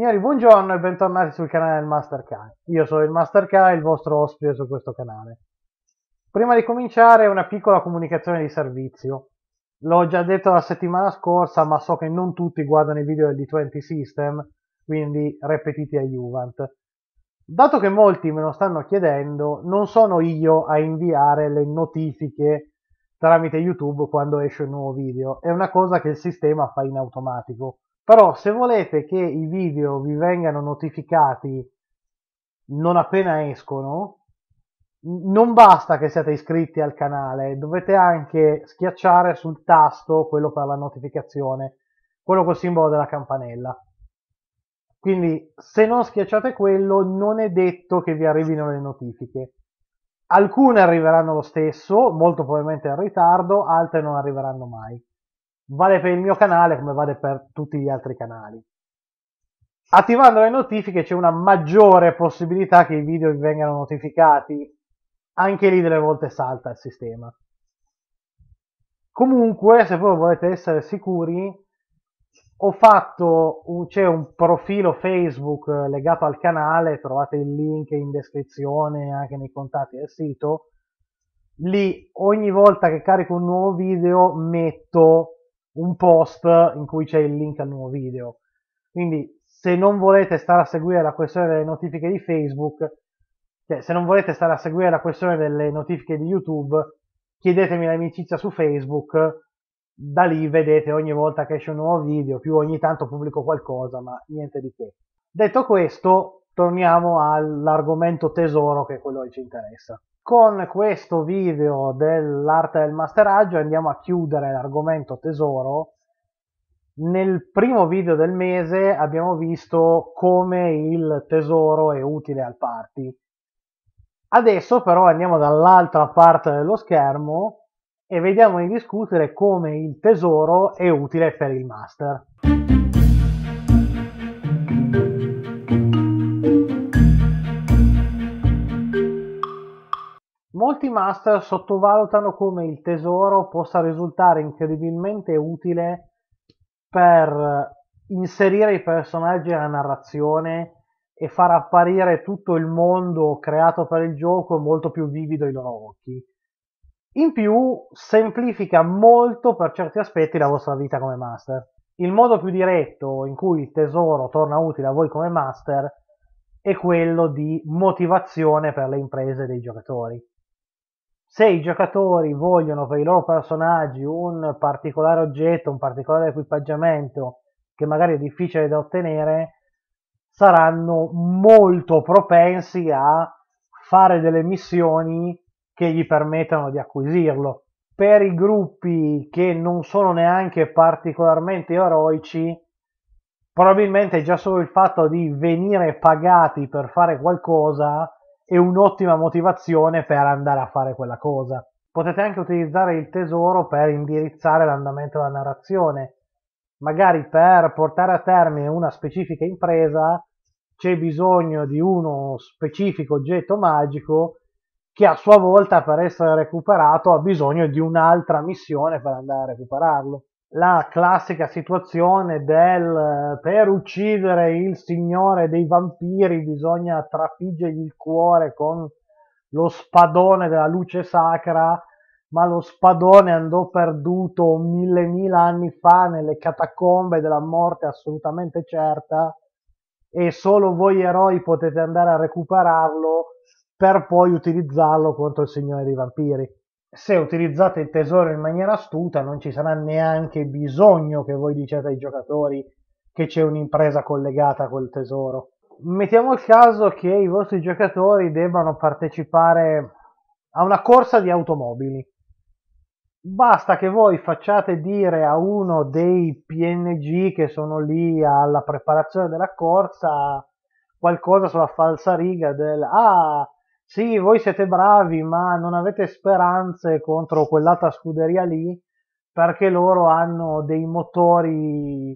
Signori, buongiorno e bentornati sul canale del Master Kai. Io sono il Master Kai, il vostro ospite su questo canale. Prima di cominciare, una piccola comunicazione di servizio. L'ho già detto la settimana scorsa, ma so che non tutti guardano i video del D20 System, quindi repetiti a Juvent. Dato che molti me lo stanno chiedendo, non sono io a inviare le notifiche tramite YouTube quando esce un nuovo video, è una cosa che il sistema fa in automatico. Però se volete che i video vi vengano notificati non appena escono, non basta che siate iscritti al canale, dovete anche schiacciare sul tasto, quello per la notificazione, quello col simbolo della campanella. Quindi se non schiacciate quello, non è detto che vi arrivino le notifiche. Alcune arriveranno lo stesso, molto probabilmente in ritardo, altre non arriveranno mai. Vale per il mio canale come vale per tutti gli altri canali. Attivando le notifiche c'è una maggiore possibilità che i video vi vengano notificati. Anche lì delle volte salta il sistema. Comunque, se voi volete essere sicuri, c'è un profilo Facebook legato al canale, trovate il link in descrizione e anche nei contatti del sito. Lì ogni volta che carico un nuovo video metto un post in cui c'è il link al nuovo video. Quindi se non volete stare a seguire la questione delle notifiche di Facebook, cioè se non volete stare a seguire la questione delle notifiche di YouTube, chiedetemi l'amicizia su Facebook, da lì vedete ogni volta che esce un nuovo video, più ogni tanto pubblico qualcosa, ma niente di che. Detto questo, torniamo all'argomento tesoro, che è quello che ci interessa. Con questo video dell'arte del masteraggio andiamo a chiudere l'argomento tesoro. Nel primo video del mese abbiamo visto come il tesoro è utile al party. Adesso però andiamo dall'altra parte dello schermo e vediamo di discutere come il tesoro è utile per il master. Molti master sottovalutano come il tesoro possa risultare incredibilmente utile per inserire i personaggi nella narrazione e far apparire tutto il mondo creato per il gioco molto più vivido ai loro occhi. In più, semplifica molto per certi aspetti la vostra vita come master. Il modo più diretto in cui il tesoro torna utile a voi come master è quello di motivazione per le imprese dei giocatori. Se i giocatori vogliono per i loro personaggi un particolare oggetto, un particolare equipaggiamento che magari è difficile da ottenere, saranno molto propensi a fare delle missioni che gli permettano di acquisirlo. Per i gruppi che non sono neanche particolarmente eroici, probabilmente già solo il fatto di venire pagati per fare qualcosa è un'ottima motivazione per andare a fare quella cosa. Potete anche utilizzare il tesoro per indirizzare l'andamento della narrazione. Magari per portare a termine una specifica impresa c'è bisogno di uno specifico oggetto magico che a sua volta per essere recuperato ha bisogno di un'altra missione per andare a recuperarlo. La classica situazione del per uccidere il signore dei vampiri bisogna trafiggergli il cuore con lo spadone della luce sacra, ma lo spadone andò perduto mille anni fa nelle catacombe della morte assolutamente certa e solo voi eroi potete andare a recuperarlo per poi utilizzarlo contro il signore dei vampiri. Se utilizzate il tesoro in maniera astuta non ci sarà neanche bisogno che voi diciate ai giocatori che c'è un'impresa collegata a quel tesoro. Mettiamo il caso che i vostri giocatori debbano partecipare a una corsa di automobili. Basta che voi facciate dire a uno dei PNG che sono lì alla preparazione della corsa qualcosa sulla falsariga del sì, voi siete bravi, ma non avete speranze contro quell'altra scuderia lì perché loro hanno dei motori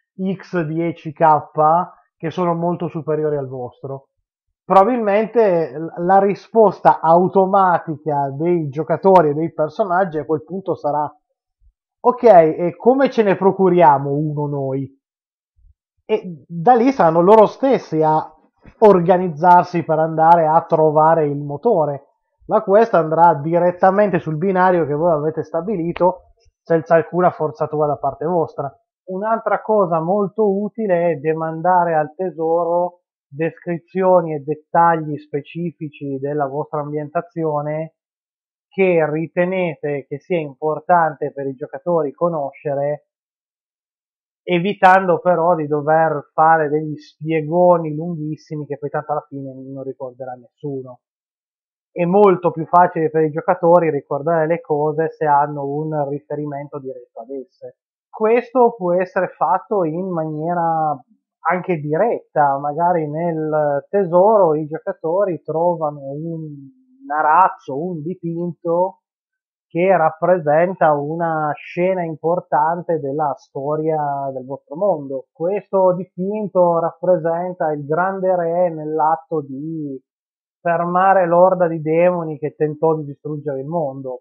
X10K che sono molto superiori al vostro. Probabilmente la risposta automatica dei giocatori e dei personaggi a quel punto sarà: ok, e come ce ne procuriamo uno noi? e da lì saranno loro stessi a organizzarsi per andare a trovare il motore. La quest andrà direttamente sul binario che voi avete stabilito senza alcuna forzatura da parte vostra. Un'altra cosa molto utile è demandare al tesoro descrizioni e dettagli specifici della vostra ambientazione che ritenete che sia importante per i giocatori conoscere, evitando però di dover fare degli spiegoni lunghissimi che poi tanto alla fine non ricorderà nessuno. È molto più facile per i giocatori ricordare le cose se hanno un riferimento diretto ad esse. Questo può essere fatto in maniera anche diretta, magari nel tesoro i giocatori trovano un arazzo, un dipinto che rappresenta una scena importante della storia del vostro mondo. Questo dipinto rappresenta il grande re nell'atto di fermare l'orda di demoni che tentò di distruggere il mondo.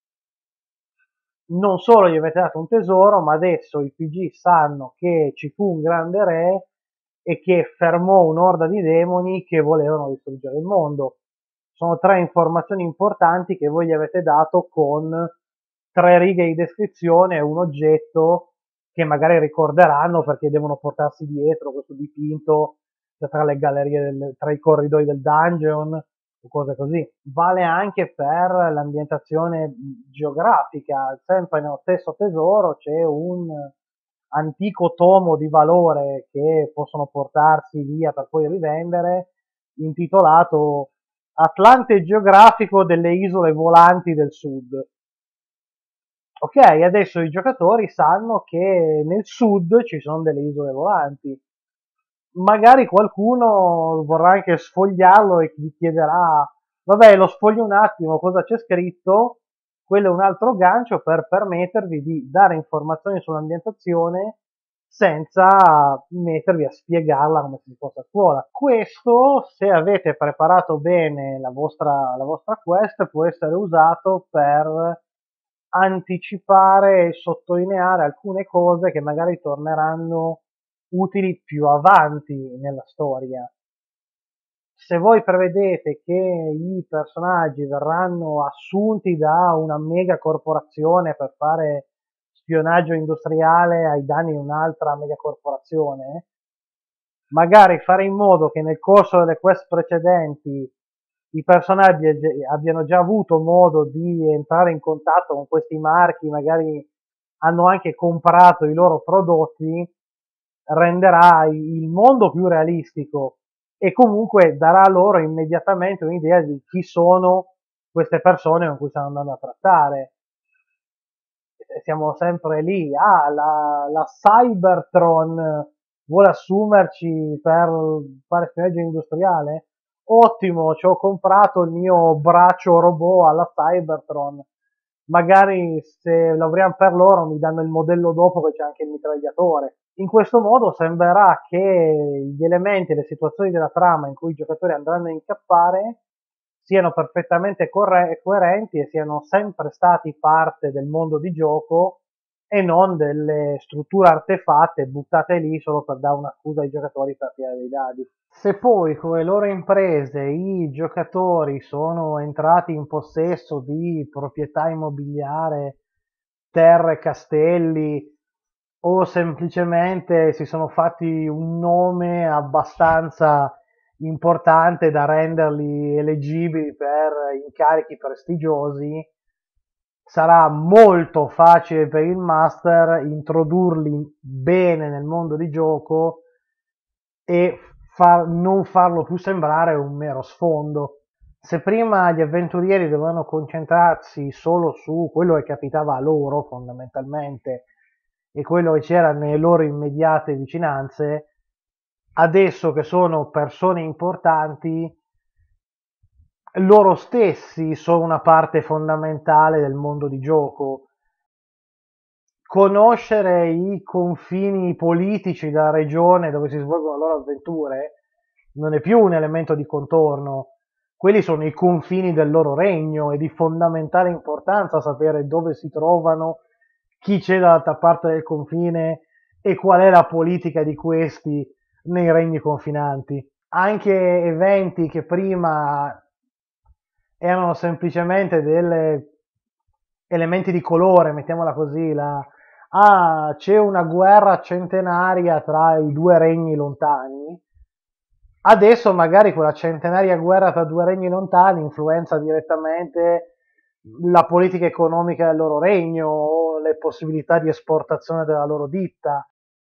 Non solo gli avete dato un tesoro, ma adesso i PG sanno che ci fu un grande re e che fermò un'orda di demoni che volevano distruggere il mondo. Sono 3 informazioni importanti che voi gli avete dato con 3 righe di descrizione e un oggetto che magari ricorderanno perché devono portarsi dietro questo dipinto tra le gallerie, tra i corridoi del dungeon o cose così. Vale anche per l'ambientazione geografica, sempre nello stesso tesoro c'è un antico tomo di valore che possono portarsi via per poi rivendere, intitolato Atlante geografico delle isole volanti del sud. Ok, adesso i giocatori sanno che nel sud ci sono delle isole volanti. Magari qualcuno vorrà anche sfogliarlo e vi chiederà, vabbè, lo sfoglio un attimo, cosa c'è scritto? Quello è un altro gancio per permettervi di dare informazioni sull'ambientazione senza mettervi a spiegarla come se fosse a scuola. Questo, se avete preparato bene la vostra quest, può essere usato per anticipare e sottolineare alcune cose che magari torneranno utili più avanti nella storia. Se voi prevedete che i personaggi verranno assunti da una mega corporazione per fare spionaggio industriale ai danni di un'altra mega corporazione, magari fare in modo che nel corso delle quest precedenti i personaggi abbiano già avuto modo di entrare in contatto con questi marchi, magari hanno anche comprato i loro prodotti, renderà il mondo più realistico e comunque darà loro immediatamente un'idea di chi sono queste persone con cui stanno andando a trattare. Siamo sempre lì, la Cybertron vuole assumerci per fare spionaggio industriale? Ottimo, ci ho comprato il mio braccio robot alla Cybertron. Magari se lavoriamo per loro mi danno il modello dopo che c'è anche il mitragliatore. In questo modo sembrerà che gli elementi e le situazioni della trama in cui i giocatori andranno a incappare siano perfettamente coerenti e siano sempre stati parte del mondo di gioco e non delle strutture artefatte buttate lì solo per dare una scusa ai giocatori per tirare dei dadi. Se poi con le loro imprese i giocatori sono entrati in possesso di proprietà immobiliare, terre, castelli o semplicemente si sono fatti un nome abbastanza importante da renderli eleggibili per incarichi prestigiosi, sarà molto facile per il master introdurli bene nel mondo di gioco e non farlo più sembrare un mero sfondo. Se prima gli avventurieri dovevano concentrarsi solo su quello che capitava a loro fondamentalmente e quello che c'era nelle loro immediate vicinanze, adesso che sono persone importanti, loro stessi sono una parte fondamentale del mondo di gioco. Conoscere i confini politici della regione dove si svolgono le loro avventure non è più un elemento di contorno, quelli sono i confini del loro regno, è di fondamentale importanza sapere dove si trovano, chi c'è dall'altra parte del confine e qual è la politica di questi nei regni confinanti. Anche eventi che prima erano semplicemente delle elementi di colore, mettiamola così, c'è una guerra centenaria tra i due regni lontani. Adesso magari quella centenaria guerra tra due regni lontani influenza direttamente la politica economica del loro regno o le possibilità di esportazione della loro ditta.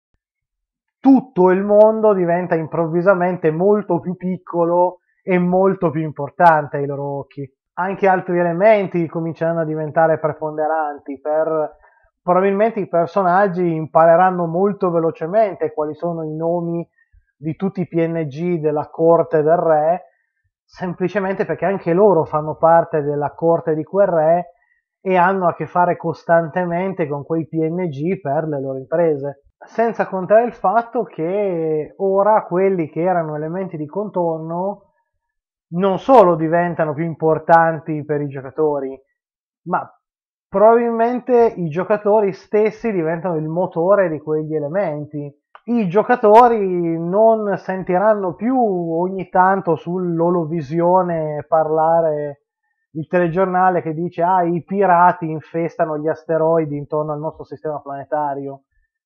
Tutto il mondo diventa improvvisamente molto più piccolo e molto più importante ai loro occhi. Anche altri elementi cominceranno a diventare preponderanti. Probabilmente i personaggi impareranno molto velocemente quali sono i nomi di tutti i PNG della corte del re, semplicemente perché anche loro fanno parte della corte di quel re e hanno a che fare costantemente con quei PNG per le loro imprese. Senza contare il fatto che ora quelli che erano elementi di contorno non solo diventano più importanti per i giocatori, ma probabilmente i giocatori stessi diventano il motore di quegli elementi. I giocatori non sentiranno più ogni tanto sull'Olovisione parlare il telegiornale che dice i pirati infestano gli asteroidi intorno al nostro sistema planetario.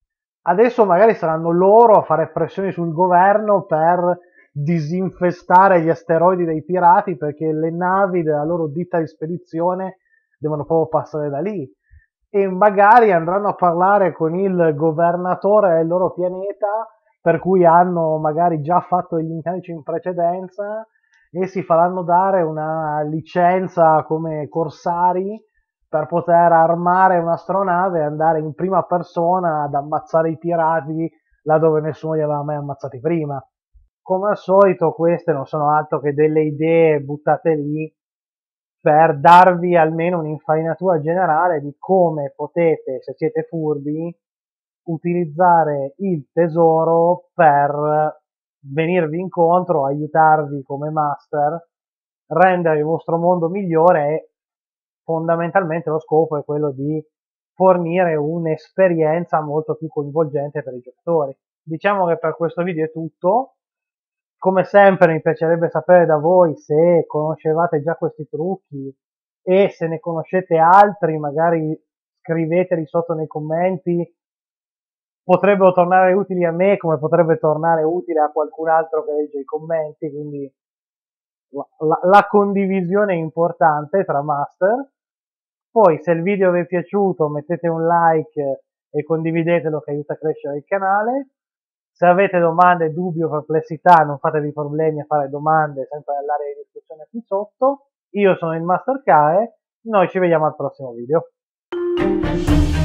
Adesso magari saranno loro a fare pressioni sul governo per disinfestare gli asteroidi dei pirati perché le navi della loro ditta di spedizione devono proprio passare da lì e magari andranno a parlare con il governatore del loro pianeta per cui hanno magari già fatto gli incarici in precedenza e si faranno dare una licenza come corsari per poter armare un'astronave e andare in prima persona ad ammazzare i pirati là dove nessuno li aveva mai ammazzati prima. Come al solito queste non sono altro che delle idee buttate lì per darvi almeno un'infarinatura generale di come potete, se siete furbi, utilizzare il tesoro per venirvi incontro, aiutarvi come master, rendere il vostro mondo migliore e fondamentalmente lo scopo è quello di fornire un'esperienza molto più coinvolgente per i giocatori. Diciamo che per questo video è tutto. Come sempre mi piacerebbe sapere da voi se conoscevate già questi trucchi e se ne conoscete altri, magari scriveteli sotto nei commenti. Potrebbero tornare utili a me come potrebbe tornare utile a qualcun altro che legge i commenti, quindi la condivisione è importante tra master. Poi se il video vi è piaciuto mettete un like e condividetelo che aiuta a crescere il canale. Se avete domande, dubbi o perplessità non fatevi problemi a fare domande sempre nell'area di discussione qui sotto. Io sono il Master Kae, noi ci vediamo al prossimo video.